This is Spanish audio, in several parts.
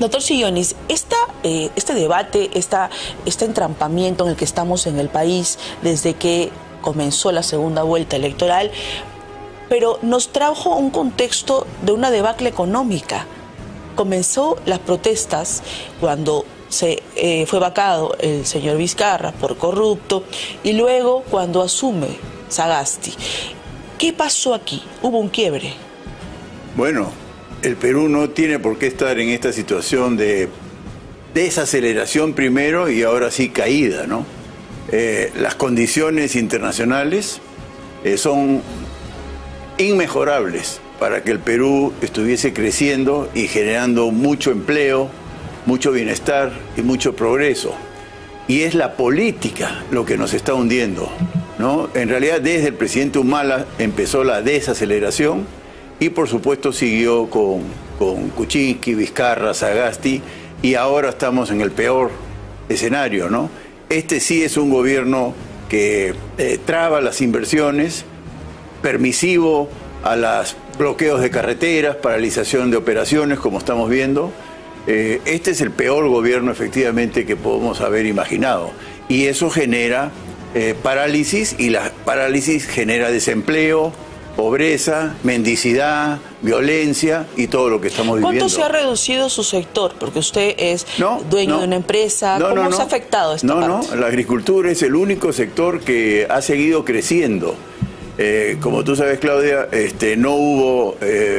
Doctor Sillonis, este debate, este entrampamiento en el que estamos en el país desde que comenzó la segunda vuelta electoral, pero nos trajo un contexto de una debacle económica. Comenzó las protestas cuando fue vacado el señor Vizcarra por corrupto y luego cuando asume Sagasti. ¿Qué pasó aquí? ¿Hubo un quiebre? Bueno, el Perú no tiene por qué estar en esta situación de desaceleración primero y ahora sí caída, ¿no? Las condiciones internacionales son inmejorables para que el Perú estuviese creciendo y generando mucho empleo, mucho bienestar y mucho progreso. Y es la política lo que nos está hundiendo, ¿no? En realidad, desde el presidente Humala empezó la desaceleración y, por supuesto, siguió con Kuczynski, Vizcarra, Sagasti, y ahora estamos en el peor escenario, ¿no? Este sí es un gobierno que traba las inversiones, permisivo a los bloqueos de carreteras, paralización de operaciones, como estamos viendo. Este es el peor gobierno, efectivamente, que podemos haber imaginado. Y eso genera parálisis, y la parálisis genera desempleo, pobreza, mendicidad, violencia y todo lo que estamos viviendo. ¿Cuánto se ha reducido su sector? Porque usted es dueño de una empresa. ¿Cómo se ha afectado esta parte? La agricultura es el único sector que ha seguido creciendo. Como tú sabes, Claudia, no hubo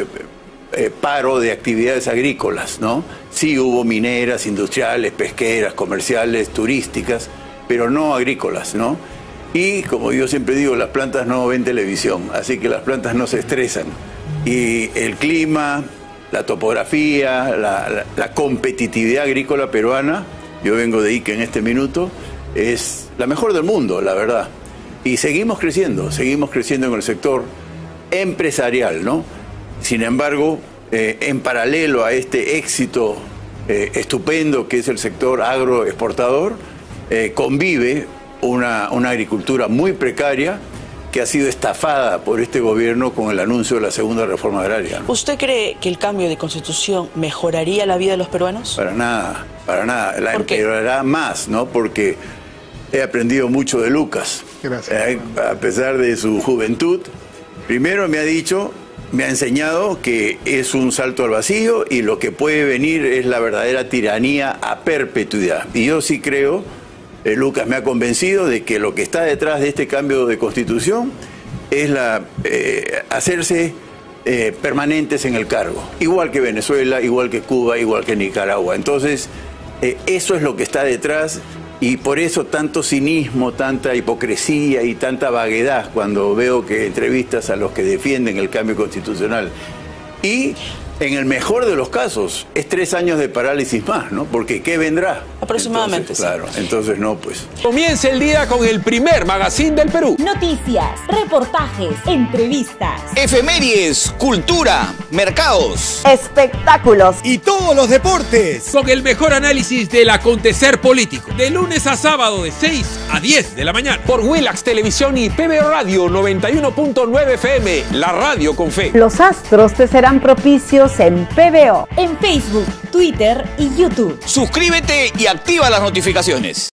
paro de actividades agrícolas, ¿no? Sí hubo mineras, industriales, pesqueras, comerciales, turísticas, pero no agrícolas, ¿no? Y como yo siempre digo, las plantas no ven televisión, así que las plantas no se estresan. Y el clima, la topografía, la competitividad agrícola peruana, yo vengo de Ica en este minuto, es la mejor del mundo, la verdad. Y seguimos creciendo en el sector empresarial, ¿no? Sin embargo, en paralelo a este éxito estupendo que es el sector agroexportador, convive una agricultura muy precaria que ha sido estafada por este gobierno con el anuncio de la segunda reforma agraria, ¿no? ¿Usted cree que el cambio de constitución mejoraría la vida de los peruanos? Para nada, la empeorará más, ¿no? Porque he aprendido mucho de Lucas. Gracias. A pesar de su juventud, primero me ha enseñado que es un salto al vacío y lo que puede venir es la verdadera tiranía a perpetuidad. Y yo sí creo, Lucas me ha convencido de que lo que está detrás de este cambio de constitución es hacerse permanentes en el cargo, igual que Venezuela, igual que Cuba, igual que Nicaragua. Entonces, eso es lo que está detrás. Y por eso tanto cinismo, tanta hipocresía y tanta vaguedad cuando veo que entrevistas a los que defienden el cambio constitucional. Y en el mejor de los casos es 3 años de parálisis más, ¿no? Porque ¿qué vendrá? Aproximadamente. Entonces, claro, entonces no, pues. Comienza el día con el primer magazine del Perú. Noticias, reportajes, entrevistas, efemérides, cultura, mercados, espectáculos y todos los deportes. Con el mejor análisis del acontecer político. De lunes a sábado de 6 a 10 de la mañana. Por Willax Televisión y PBO Radio 91.9 FM. La radio con fe. Los astros te serán propicios en PBO, en Facebook, Twitter y YouTube. Suscríbete y activa las notificaciones.